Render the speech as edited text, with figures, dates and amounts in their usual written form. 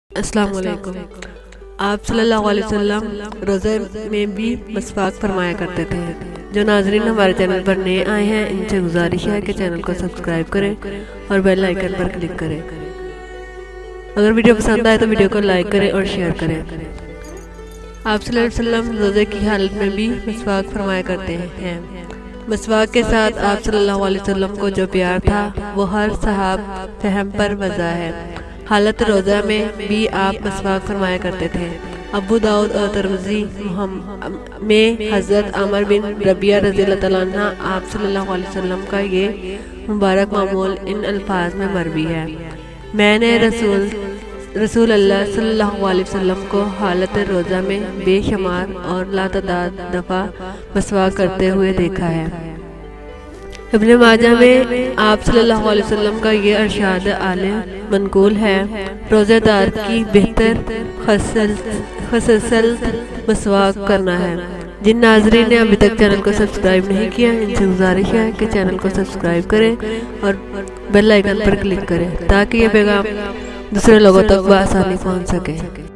अस्सलाम वालेकुम। आप सल्लल्लाहु अलैहि वसल्लम रोज़े में भी मसवाक फरमाया करते थे। जो नाजरीन हमारे चैनल पर नए आए हैं, इनसे गुजारिश है कि चैनल को सब्सक्राइब करें और बेल आइकन पर क्लिक करें। अगर वीडियो पसंद आए तो वीडियो को लाइक करें और शेयर करें। आप सल्लल्लाहु अलैहि वसल्लम रोज़े की हालत में भी मसवाक फरमाया करते हैं। मसवाक के साथ आप सल्लल्लाहु अलैहि वसल्लम को जो प्यार था वो हर सहाब फहम पर वज़ा है। हालत रोज़ा में भी आप मसवाक फरमाया करते थे। अबू दाऊद और तिरमिज़ी में हज़रत अमर बिन रबिया रज़ियल्लाहु तआला अन्हा आप सल्लल्लाहु अलैहि वसल्लम का ये मुबारक मामूल इन अल्फाज में मरवी है। मैंने रसूल अल्लाह सल्लल्लाहु अलैहि वसल्लम को हालत रोज़ा में बेशुमार और लातदाद दफ़ा मसवाक करते हुए देखा है। इब्न माजा में आप सल्लल्लाहु अलैहि वसल्लम का ये इरशाद आले मनकूल है, रोज़ेदार की बेहतर खसलत मसवाक करना है। जिन नाजरीन ने अभी तक चैनल को सब्सक्राइब नहीं किया, इनसे गुजारिश है कि चैनल को सब्सक्राइब करें और बेल आइकन पर क्लिक करें ताकि ये पैगाम दूसरे लोगों तक बआसानी पहुंच सके।